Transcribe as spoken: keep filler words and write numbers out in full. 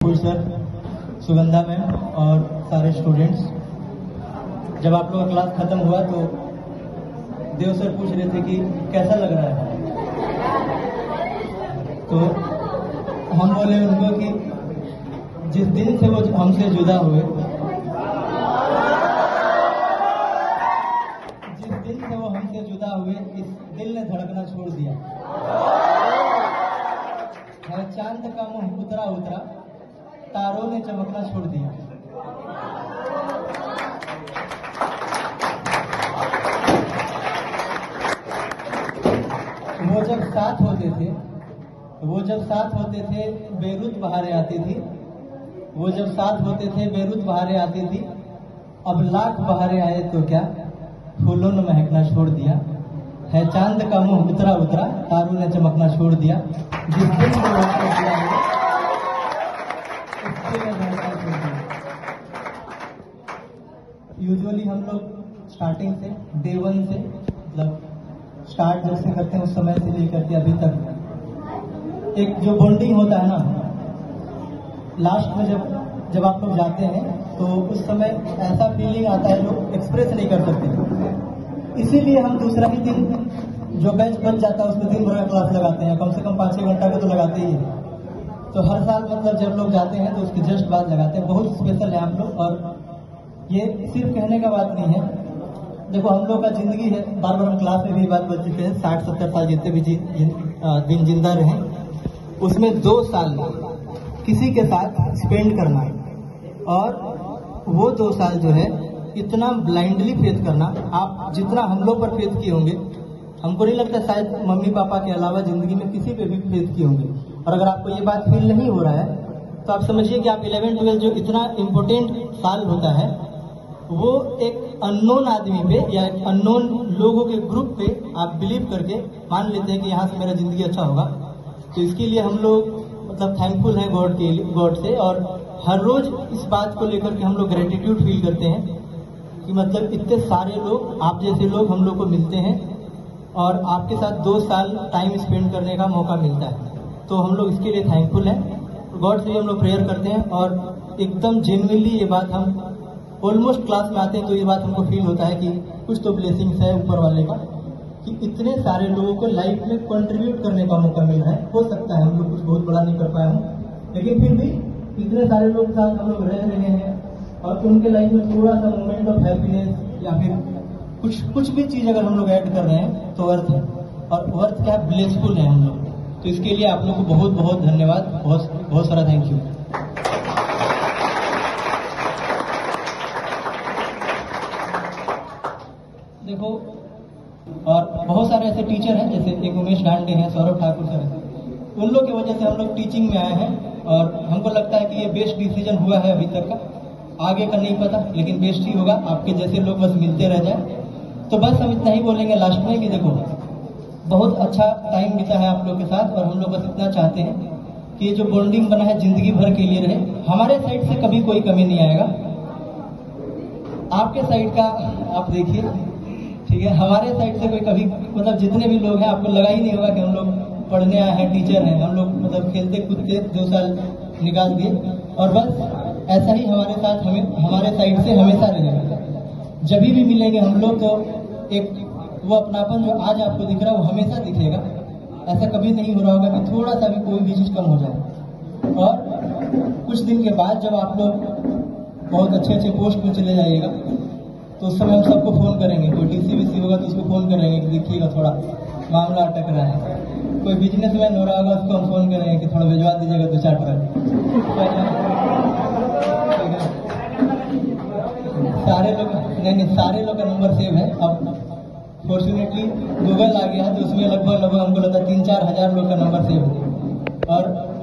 फूल sir, Sugandha ma'am और सारे students, जब आप लोग का क्लास खत्म हुआ तो देव सर पूछ रहे थे कि कैसा लग रहा है, तो हम बोले उनको कि जिस दिन से वो हमसे जुदा हुए, जिस दिन से वो हमसे जुदा हुए, इस दिल ने धड़कना छोड़ दिया है। चांद का मुंह उतरा उतरा, तारों ने चमकना छोड़ दिया। वो जब साथ होते थे वो जब साथ होते थे बेरुत बहारें आती थी वो जब साथ होते थे बेरुत बहारें आती थी। अब लाख बहारें आए तो क्या, फूलों ने महकना छोड़ दिया है। चांद का मुंह उतरा उतरा, तारों ने चमकना छोड़ दिया। जिस दिन वो यूजुअली हम लोग स्टार्टिंग से डे वन से मतलब स्टार्ट जब से करते हैं उस समय से लेकर के अभी तक एक जो बॉन्डिंग होता है ना, लास्ट में जब जब आप लोग जाते हैं तो उस समय ऐसा फीलिंग आता है जो एक्सप्रेस नहीं कर सकते। इसीलिए हम दूसरा ही दिन जो बैच बच जाता है उसमें दिन भर का क्लास लगाते हैं, कम से कम पाँच छः घंटा का तो लगाते ही है। तो हर साल मतलब जब लोग जाते हैं तो उसके जस्ट बाद लगाते हैं। बहुत स्पेशल है आप लोग, और ये सिर्फ कहने का बात नहीं है। देखो हम लोग का जिंदगी है, बार बार हम क्लास में भी बात बच चुके हैं, साठ सत्तर साल जितने भी जी, जिन, दिन जिंदा रहे, उसमें दो साल किसी के साथ स्पेंड करना है, और वो दो साल जो है इतना ब्लाइंडली फेथ करना। आप जितना हम लोग पर फेथ किए होंगे, हमको नहीं लगता शायद मम्मी पापा के अलावा जिंदगी में किसी पे भी फेथ किए होंगे। और अगर आपको ये बात फील नहीं हो रहा है तो आप समझिए कि आप इलेवन ट्वेल्थ जो इतना इम्पोर्टेंट साल होता है वो एक अननोन आदमी पे या एक अननोन लोगों के ग्रुप पे आप बिलीव करके मान लेते हैं कि यहाँ से मेरा जिंदगी अच्छा होगा। तो इसके लिए हम लोग मतलब थैंकफुल हैं गॉड के गॉड से, और हर रोज इस बात को लेकर के हम लोग ग्रेटिट्यूड फील करते हैं कि मतलब इतने सारे लोग आप जैसे लोग हम लोग को मिलते हैं और आपके साथ दो साल टाइम स्पेंड करने का मौका मिलता है। तो हम लोग इसके लिए थैंकफुल हैं, गॉड से भी हम लोग प्रेयर करते हैं। और एकदम जेन्युइनली ये बात हम ऑलमोस्ट क्लास में आते हैं तो ये बात हमको फील होता है कि कुछ तो ब्लेसिंग्स है ऊपर वाले का कि इतने सारे लोगों को लाइफ में कंट्रीब्यूट करने का मौका मिला है। हो सकता है हम लोग कुछ बहुत बड़ा नहीं कर पाए हूँ, लेकिन फिर भी इतने सारे लोग के साथ हम लोग रह रहे हैं और उनके लाइफ में थोड़ा सा मोमेंट ऑफ हैप्पीनेस या फिर कुछ कुछ भी चीज अगर हम लोग ऐड कर रहे हैं तो अर्थ है, और अर्थ क्या ब्लेसफुल है हम लोग। तो इसके लिए आप लोग को बहुत बहुत धन्यवाद, बहुत बहुत सारा थैंक यू। देखो और बहुत सारे ऐसे टीचर हैं, जैसे एक उमेश डांडे हैं, सौरभ ठाकुर सर हैं, उन लोग की वजह से हम लोग टीचिंग में आए हैं। और हमको लगता है कि ये बेस्ट डिसीजन हुआ है अभी तक का, आगे का नहीं पता लेकिन बेस्ट ही होगा। आपके जैसे लोग बस मिलते रह जाए। तो बस हम इतना ही बोलेंगे लास्ट में कि देखो बहुत अच्छा टाइम बीता है आप लोग के साथ, और हम लोग बस इतना चाहते हैं कि ये जो बॉन्डिंग बना है जिंदगी भर के लिए रहे। हमारे साइड से कभी कोई कमी नहीं आएगा, आपके साइड का आप देखिए, ठीक है। हमारे साइड से कोई कभी मतलब जितने भी लोग हैं आपको लगा ही नहीं होगा कि हम लोग पढ़ने आए हैं, टीचर हैं। हम लोग मतलब खेलते कूदते दो साल निकाल दिए, और बस ऐसा ही हमारे साथ हमें हमारे साइड से हमेशा रहेगा। जब भी मिलेंगे हम लोग तो एक वो अपनापन जो आज आपको दिख रहा है वो हमेशा दिखेगा। ऐसा कभी नहीं हो रहा होगा कि थोड़ा सा भी कोई भी चीज कम हो जाए। और कुछ दिन के बाद जब आप लोग बहुत अच्छे अच्छे पोस्ट में चले जाइएगा तो उस समय हम सबको फोन करेंगे। कोई डीसी वीसी होगा तो उसको फोन करेंगे कि देखिएगा थोड़ा मामला अटक रहा है। कोई बिजनेसमैन हो रहा होगा उसको हम फोन करेंगे कि थोड़ा भिजवा दीजिएगा दो चार ट्रक। सारे लोग नहीं नहीं सारे लोग का नंबर सेव है। अब फॉर्चुनेटली गूगल आ गया है तो उसमें लगभग लगभग हमको लगता है तीन चार हजार लोग का नंबर सेव है। और